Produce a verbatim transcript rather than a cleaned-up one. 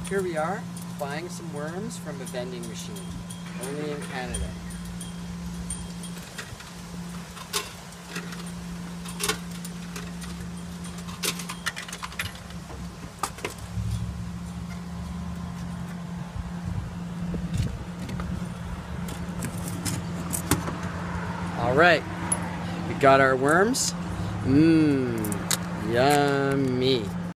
Here we are, buying some worms from a vending machine, only in Canada. All right, we got our worms. Mmm, yummy.